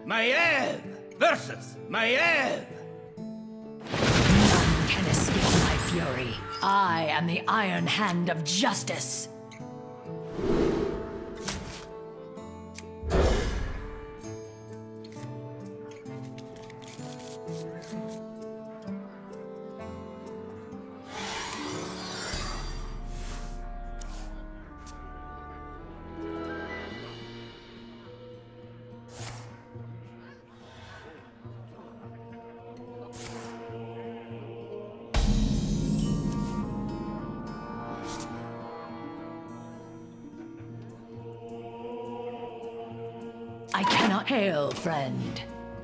Maiev versus Maiev! None can escape my fury. I am the Iron Hand of Justice. I cannot hail, friend.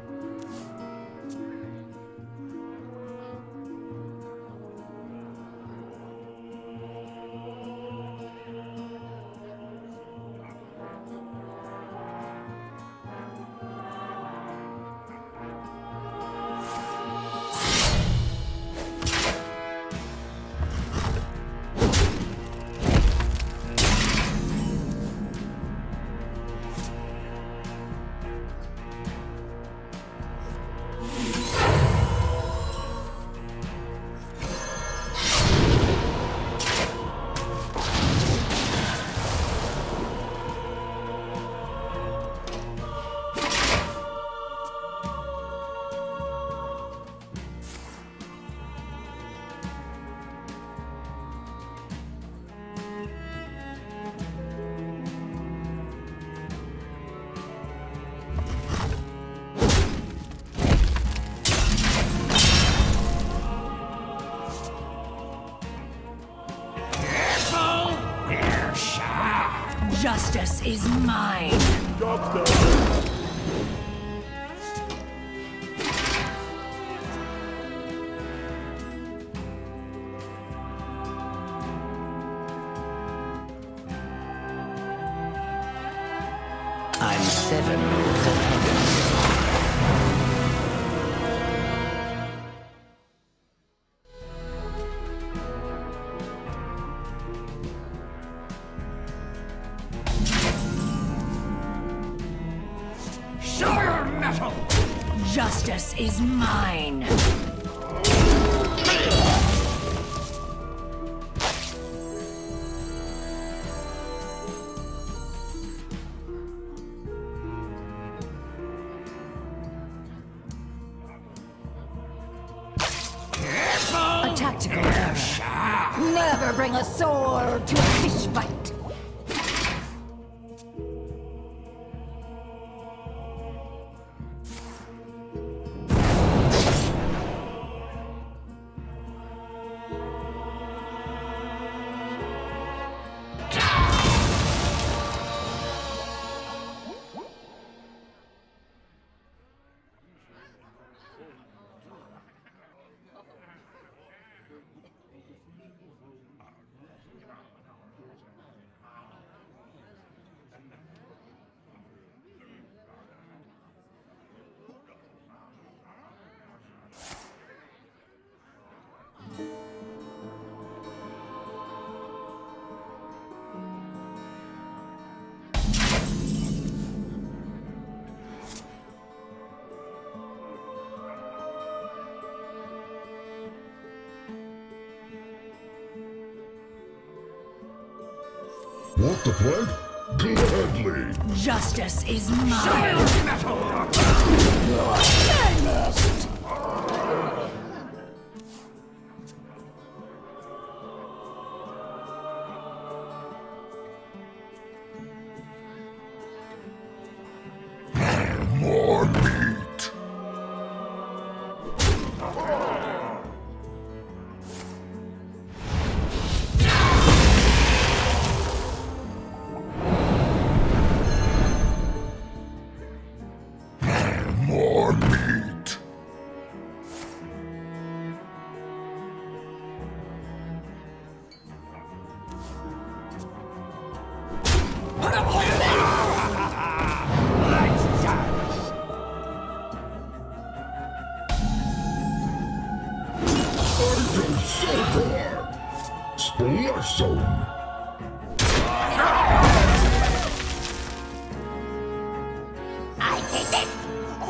Justice is mine. I'm 7 moves ahead of you. Justice is mine. A tactical error. Never bring a sword to a fish fight. Want the flag? Gladly! Justice is mine! More meat! More meat! Idol Silver! Splash Zone! I did it!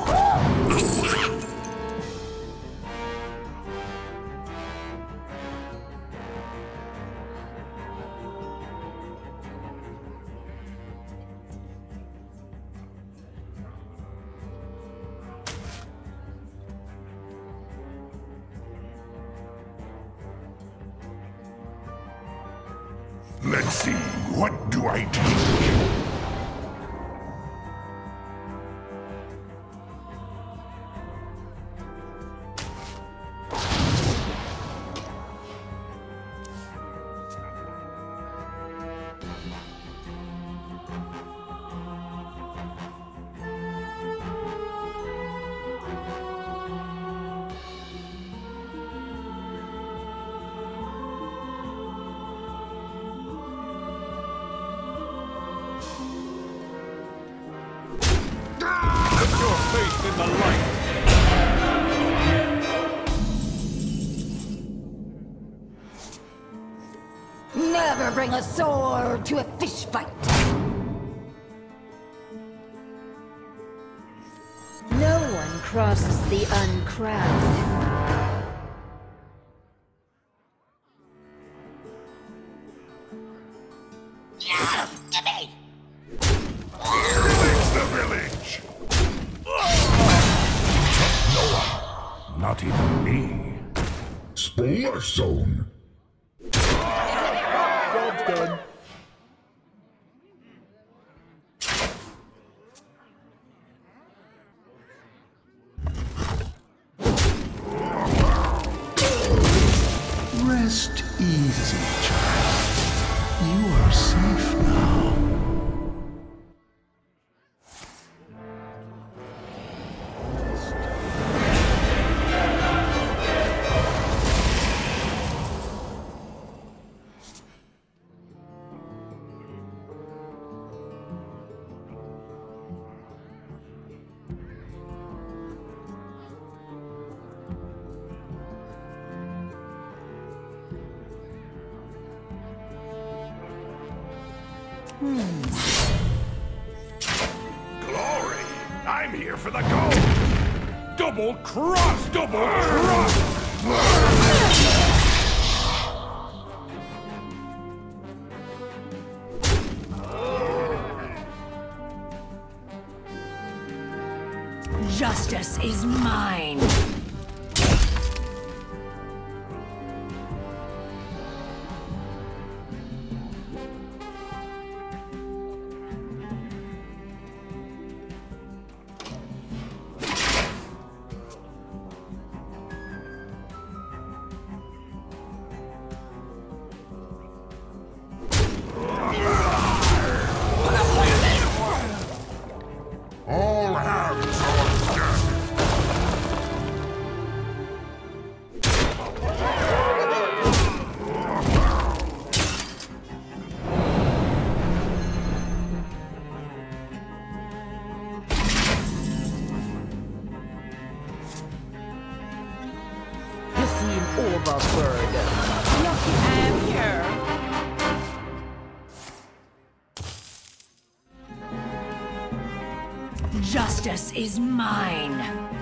Let's see, what do I take? Your face in the light. Never bring a sword to a fish fight. No one crosses the uncrowned. Release the village! No one. Not even me. Spoiler zone. Job's done. Rest easy, child. You are safe now. Glory! I'm here for the gold! Double cross! Double cross! Justice is mine. All hands on deck. Hissing Overberg. Lucky I am here. Justice is mine.